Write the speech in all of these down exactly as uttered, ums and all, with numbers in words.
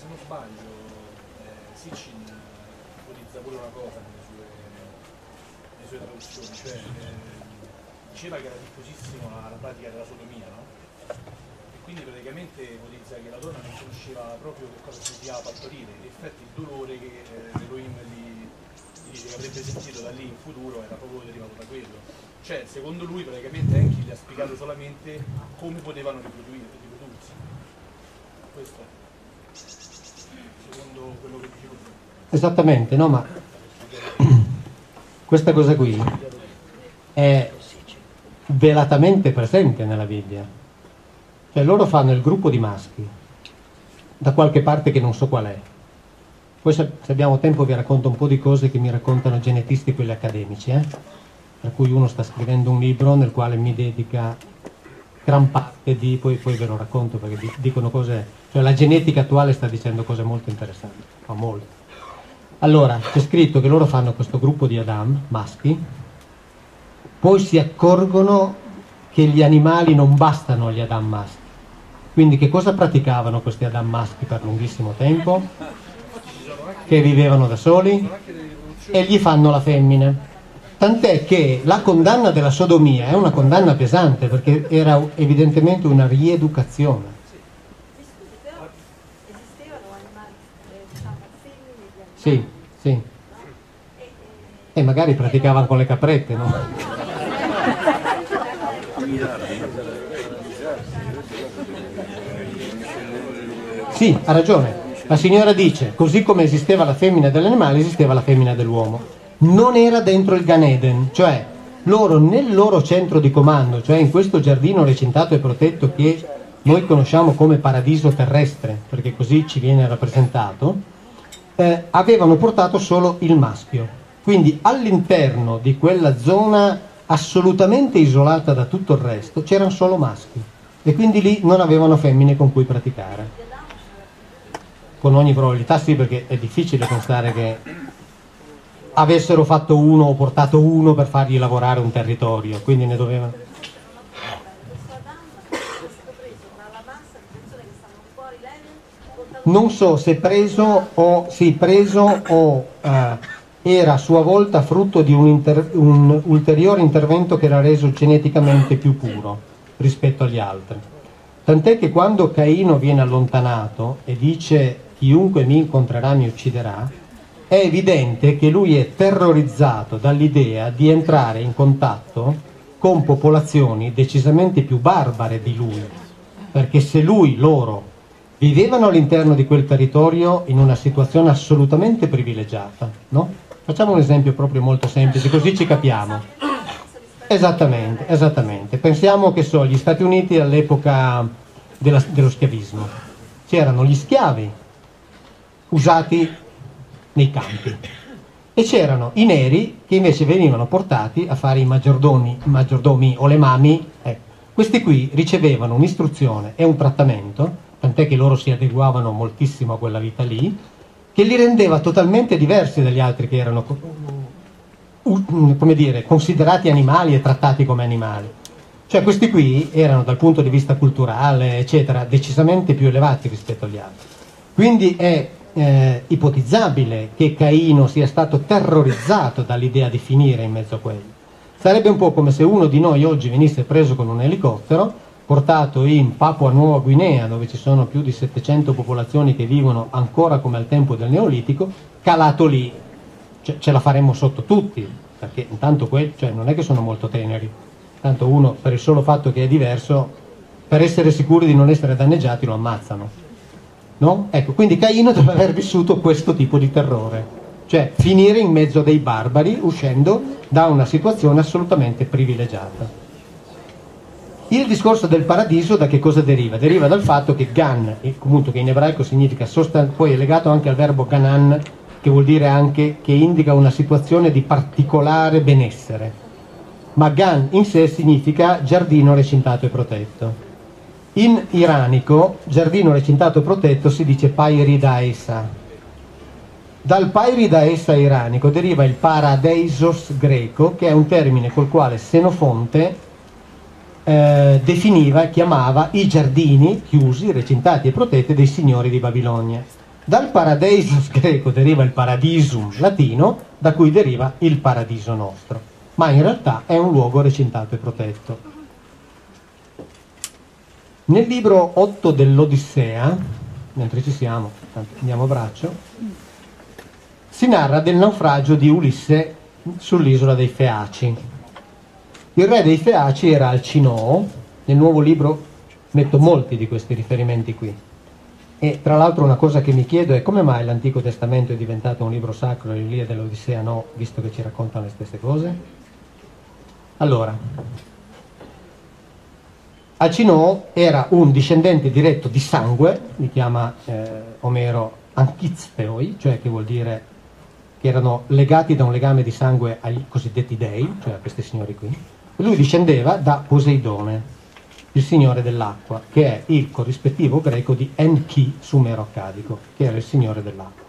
Se non sbaglio, eh, Sitchin ipotizza pure una cosa nelle sue, nelle sue traduzioni, cioè eh, diceva che era diffusissimo la, la pratica della sodomia, no? E quindi praticamente ipotizza che la donna non conosceva proprio che cosa significava partorire, in effetti il dolore che eh, Elohim gli, gli dice che avrebbe sentito da lì in futuro era proprio derivato da quello. Cioè, secondo lui, praticamente Enki gli ha spiegato solamente come potevano riprodurre, riprodursi. Questo secondo quello che dicevo tu. Esattamente, no, ma questa cosa qui è velatamente presente nella Bibbia. Cioè loro fanno il gruppo di maschi da qualche parte che non so qual è. Poi se, se abbiamo tempo vi racconto un po' di cose che mi raccontano genetisti, quelli accademici, eh? Per cui uno sta scrivendo un libro nel quale mi dedica gran parte di, poi, poi ve lo racconto perché dicono cose, cioè la genetica attuale sta dicendo cose molto interessanti, fa molto. Allora, c'è scritto che loro fanno questo gruppo di Adam, maschi, poi si accorgono che gli animali non bastano agli Adam maschi. Quindi che cosa praticavano questi Adam maschi per lunghissimo tempo? Che vivevano da soli e gli fanno la femmina. Tant'è che la condanna della sodomia è una condanna pesante perché era evidentemente una rieducazione. Esistevano animali, diciamo, femmine di Sì, sì. E magari praticavano con le caprette, no? Sì, ha ragione. La signora dice, così come esisteva la femmina dell'animale, esisteva la femmina dell'uomo. Non era dentro il Gan Eden, cioè loro nel loro centro di comando, cioè in questo giardino recintato e protetto che noi conosciamo come paradiso terrestre, perché così ci viene rappresentato, eh, avevano portato solo il maschio. Quindi all'interno di quella zona assolutamente isolata da tutto il resto c'erano solo maschi e quindi lì non avevano femmine con cui praticare. Con ogni probabilità sì, perché è difficile pensare che avessero fatto uno o portato uno per fargli lavorare un territorio, quindi ne dovevano. Non so se preso o sì, preso o eh, era a sua volta frutto di un, inter, un ulteriore intervento che era reso geneticamente più puro rispetto agli altri. Tant'è che quando Caino viene allontanato e dice chiunque mi incontrerà mi ucciderà, è evidente che lui è terrorizzato dall'idea di entrare in contatto con popolazioni decisamente più barbare di lui, perché se lui, loro, vivevano all'interno di quel territorio in una situazione assolutamente privilegiata, no? Facciamo un esempio proprio molto semplice, così ci capiamo. Esattamente, esattamente. Pensiamo che so, gli Stati Uniti all'epoca della, dello schiavismo. C'erano gli schiavi usati nei campi e c'erano i neri che invece venivano portati a fare i maggiordomi, i maggiordomi o le mami. Eh, questi qui ricevevano un'istruzione e un trattamento, tant'è che loro si adeguavano moltissimo a quella vita lì, che li rendeva totalmente diversi dagli altri che erano, come dire, considerati animali e trattati come animali. Cioè questi qui erano dal punto di vista culturale eccetera decisamente più elevati rispetto agli altri. Quindi è Eh, ipotizzabile che Caino sia stato terrorizzato dall'idea di finire in mezzo a quelli. Sarebbe un po' come se uno di noi oggi venisse preso con un elicottero, portato in Papua Nuova Guinea, dove ci sono più di settecento popolazioni che vivono ancora come al tempo del Neolitico, calato lì. Cioè, ce la faremmo sotto tutti, perché intanto quelli, cioè, non è che sono molto teneri. Tanto uno, per il solo fatto che è diverso, per essere sicuri di non essere danneggiati, lo ammazzano. No? Ecco, quindi Caino deve aver vissuto questo tipo di terrore, cioè finire in mezzo a dei barbari uscendo da una situazione assolutamente privilegiata. Il discorso del paradiso da che cosa deriva? Deriva dal fatto che Gan, comunque che in ebraico significa sostan- poi è legato anche al verbo Ganan, che vuol dire anche che indica una situazione di particolare benessere, ma Gan in sé significa giardino recintato e protetto. In iranico, giardino recintato e protetto si dice Pairi Daesa. Dal Pairi Daesa iranico deriva il paradeisos greco, che è un termine col quale Senofonte eh, definiva e chiamava i giardini chiusi, recintati e protetti dei signori di Babilonia. Dal paradeisus greco deriva il paradisum latino, da cui deriva il paradiso nostro, ma in realtà è un luogo recintato e protetto. Nel libro otto dell'Odissea, mentre ci siamo, andiamo a braccio, si narra del naufragio di Ulisse sull'isola dei Feaci. Il re dei Feaci era Alcinoo. Nel nuovo libro metto molti di questi riferimenti qui. E tra l'altro una cosa che mi chiedo è come mai l'Antico Testamento è diventato un libro sacro e l'Iliade e l'Odissea no, visto che ci raccontano le stesse cose? Allora, Alcinoo era un discendente diretto di sangue, li chiama eh, Omero Anchiztheoi, cioè che vuol dire che erano legati da un legame di sangue ai cosiddetti dei, cioè a questi signori qui. Lui discendeva da Poseidone, il signore dell'acqua, che è il corrispettivo greco di Enki sumero-accadico, che era il signore dell'acqua.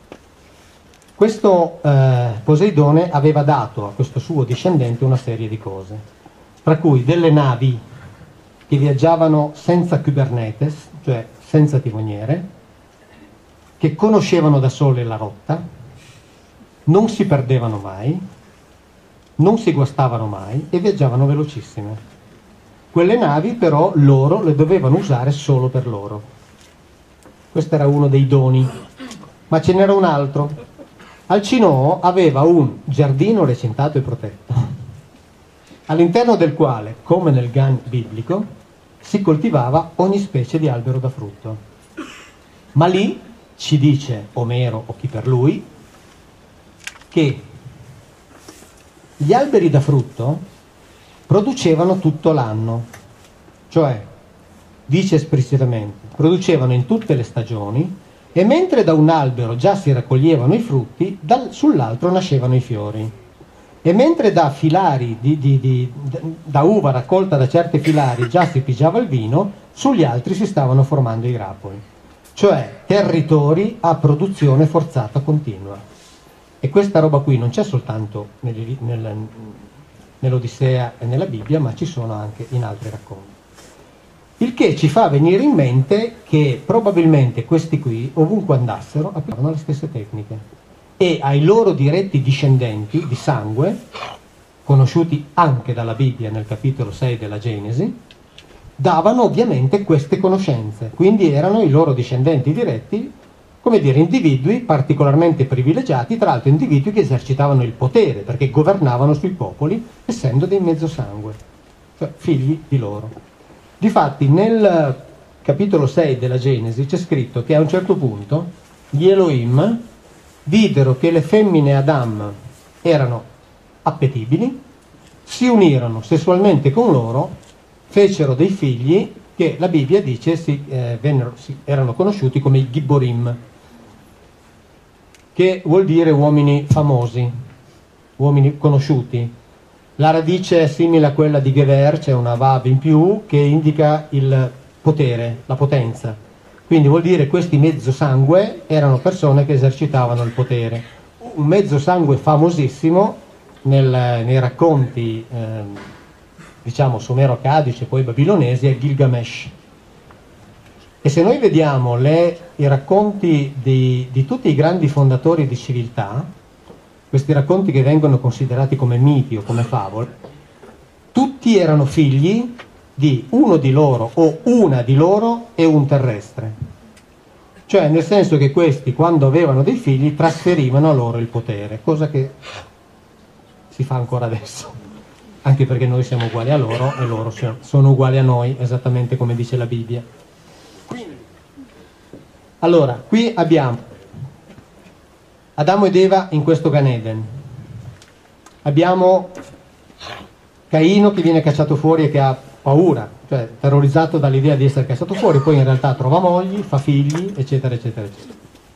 Questo eh, Poseidone aveva dato a questo suo discendente una serie di cose, tra cui delle navi che viaggiavano senza Kubernetes, cioè senza timoniere, che conoscevano da sole la rotta, non si perdevano mai, non si guastavano mai e viaggiavano velocissime. Quelle navi però loro le dovevano usare solo per loro. Questo era uno dei doni. Ma ce n'era un altro. Alcinoo aveva un giardino recintato e protetto, all'interno del quale, come nel Gan biblico, si coltivava ogni specie di albero da frutto. Ma lì ci dice Omero o chi per lui che gli alberi da frutto producevano tutto l'anno, cioè, dice esplicitamente, producevano in tutte le stagioni e mentre da un albero già si raccoglievano i frutti, dal, sull'altro nascevano i fiori. E mentre da filari, di, di, di, da uva raccolta da certi filari già si pigiava il vino, sugli altri si stavano formando i grappoli. Cioè territori a produzione forzata continua. E questa roba qui non c'è soltanto nel, nel, nell'Odissea e nella Bibbia, ma ci sono anche in altri racconti. Il che ci fa venire in mente che probabilmente questi qui, ovunque andassero, applicavano le stesse tecniche. E ai loro diretti discendenti di sangue, conosciuti anche dalla Bibbia nel capitolo sei della Genesi, davano ovviamente queste conoscenze. Quindi erano i loro discendenti diretti, come dire, individui particolarmente privilegiati, tra l'altro individui che esercitavano il potere, perché governavano sui popoli, essendo dei mezzosangue, cioè figli di loro. Difatti nel capitolo sei della Genesi c'è scritto che a un certo punto gli Elohim videro che le femmine Adam erano appetibili, si unirono sessualmente con loro, fecero dei figli che la Bibbia dice si, eh, vennero, si, erano conosciuti come i Gibborim, che vuol dire uomini famosi, uomini conosciuti. La radice è simile a quella di Gever, c'è una Vav in più che indica il potere, la potenza. Quindi vuol dire questi mezzo sangue erano persone che esercitavano il potere. Un mezzo sangue famosissimo nel, nei racconti eh, diciamo sumero-accadici e poi babilonesi è Gilgamesh. E se noi vediamo le, i racconti di, di tutti i grandi fondatori di civiltà, questi racconti che vengono considerati come miti o come favole, tutti erano figli di uno di loro o una di loro e un terrestre. Cioè nel senso che questi, quando avevano dei figli, trasferivano a loro il potere, cosa che si fa ancora adesso, anche perché noi siamo uguali a loro e loro sono uguali a noi, esattamente come dice la Bibbia. Quindi, allora, qui abbiamo Adamo ed Eva in questo Gan Eden. Abbiamo Caino che viene cacciato fuori e che ha paura, cioè terrorizzato dall'idea di essere cacciato fuori, poi in realtà trova mogli, fa figli, eccetera, eccetera, eccetera.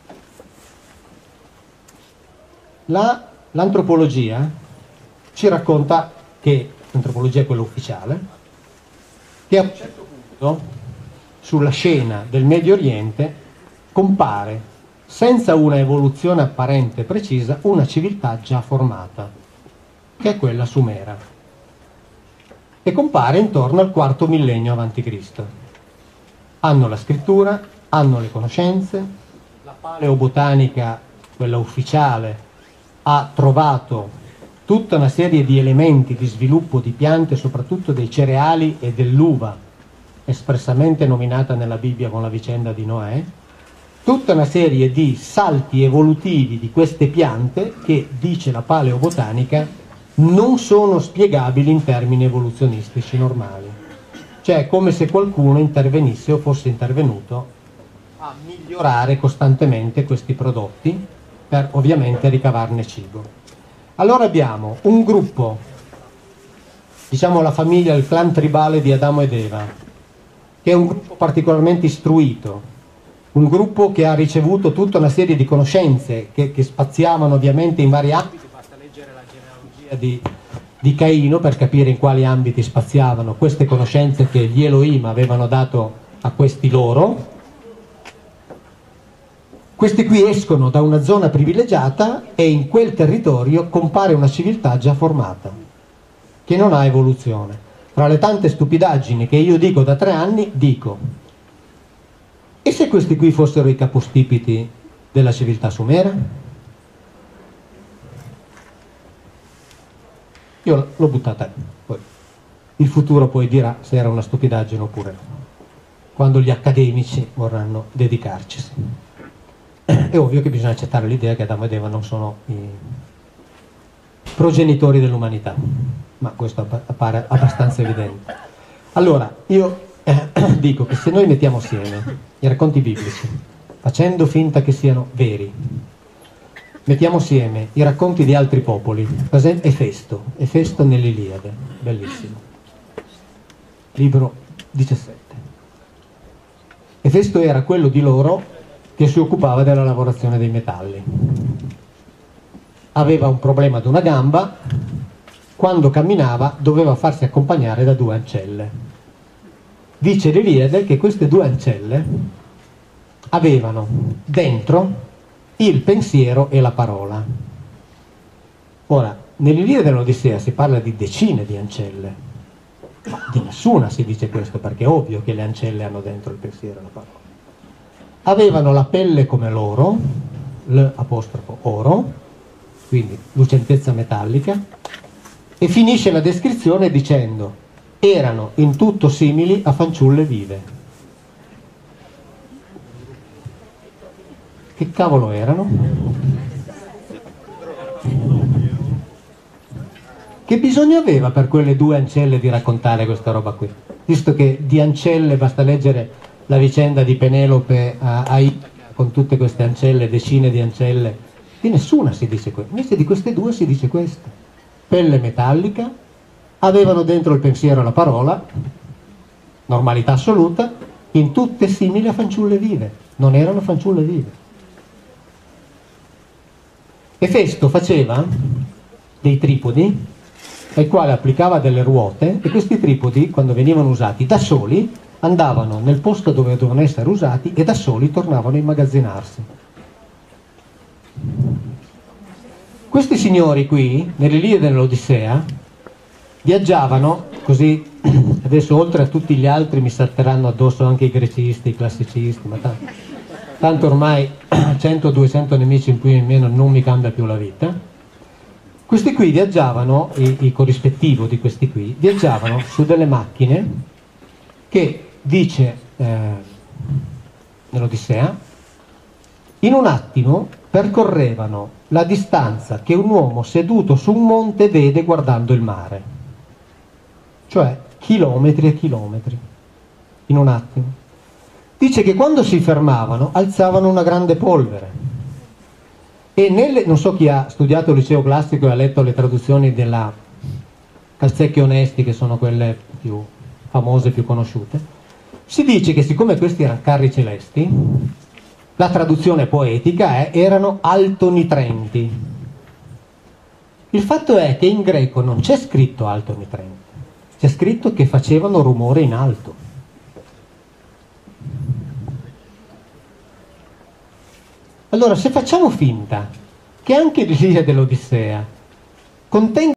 La, l'antropologia ci racconta che, l'antropologia è quella ufficiale, che a un certo punto sulla scena del Medio Oriente compare, senza una evoluzione apparente e precisa, una civiltà già formata, che è quella sumera, e compare intorno al quarto millennio avanti Cristo. Hanno la scrittura, hanno le conoscenze, la paleobotanica, quella ufficiale, ha trovato tutta una serie di elementi di sviluppo di piante, soprattutto dei cereali e dell'uva, espressamente nominata nella Bibbia con la vicenda di Noè, tutta una serie di salti evolutivi di queste piante che, dice la paleobotanica, non sono spiegabili in termini evoluzionistici normali. Cioè è come se qualcuno intervenisse o fosse intervenuto a migliorare costantemente questi prodotti per ovviamente ricavarne cibo. Allora abbiamo un gruppo, diciamo la famiglia, il clan tribale di Adamo ed Eva, che è un gruppo particolarmente istruito, un gruppo che ha ricevuto tutta una serie di conoscenze che, che spaziavano ovviamente in vari ambiti. Basta leggere la genealogia di, di Caino per capire in quali ambiti spaziavano queste conoscenze che gli Elohim avevano dato a questi loro. Questi qui escono da una zona privilegiata e in quel territorio compare una civiltà già formata, che non ha evoluzione. Tra le tante stupidaggini che io dico da tre anni, dico: e se questi qui fossero i capostipiti della civiltà sumera? Io l'ho buttata lì. Poi il futuro poi dirà se era una stupidaggine oppure no, quando gli accademici vorranno dedicarcisi. È ovvio che bisogna accettare l'idea che Adamo ed Eva non sono i progenitori dell'umanità, ma questo appare abbastanza evidente. Allora, io eh, dico che se noi mettiamo assieme i racconti biblici, facendo finta che siano veri, mettiamo assieme i racconti di altri popoli, per esempio Efesto, Efesto nell'Iliade, bellissimo, libro diciassette. Efesto era quello di loro che si occupava della lavorazione dei metalli. Aveva un problema ad una gamba, quando camminava doveva farsi accompagnare da due ancelle. Dice l'Iliade che queste due ancelle avevano dentro il pensiero e la parola. Ora, nell'Iliade dell'Odissea si parla di decine di ancelle, ma di nessuna si dice questo, perché è ovvio che le ancelle hanno dentro il pensiero e la parola. Avevano la pelle come l'oro, l'apostrofo oro, quindi lucentezza metallica, e finisce la descrizione dicendo: erano in tutto simili a fanciulle vive. Che cavolo erano? Che bisogno aveva per quelle due ancelle di raccontare questa roba qui? Visto che di ancelle basta leggere la vicenda di Penelope a, a Itaca, con tutte queste ancelle, decine di ancelle, di nessuna si dice questo. Invece di queste due si dice questo: pelle metallica, avevano dentro il pensiero e la parola, normalità assoluta, in tutte simili a fanciulle vive. Non erano fanciulle vive. Efesto faceva dei tripodi ai quali applicava delle ruote, e questi tripodi, quando venivano usati da soli, andavano nel posto dove dovevano essere usati e da soli tornavano a immagazzinarsi. Questi signori qui, nell'Iliade e nell'Odissea, viaggiavano così. Adesso, oltre a tutti gli altri, mi salteranno addosso anche i grecisti, i classicisti, ma tanto, tanto ormai cento duecento nemici in più e in meno non mi cambia più la vita. Questi qui viaggiavano, il, il corrispettivo di questi qui, viaggiavano su delle macchine che, dice eh, nell'Odissea, in un attimo percorrevano la distanza che un uomo seduto su un monte vede guardando il mare, cioè chilometri e chilometri, in un attimo. Dice che quando si fermavano alzavano una grande polvere, e nelle, non so chi ha studiato il liceo classico e ha letto le traduzioni della Calzecchi Onesti, che sono quelle più famose, più conosciute, si dice che siccome questi erano carri celesti, la traduzione poetica è erano altonitrenti. Il fatto è che in greco non c'è scritto altonitrenti, c'è scritto che facevano rumore in alto. Allora, se facciamo finta che anche l'Iliade dell'Odissea contenga